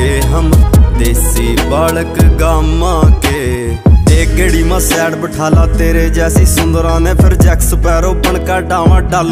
के हम देसी बालक गामा के। एक गेड़ी में सैड बिठाला तेरे जैसी सुंदरा ने, फिर जैक स्पैरो बन का डावा डाला।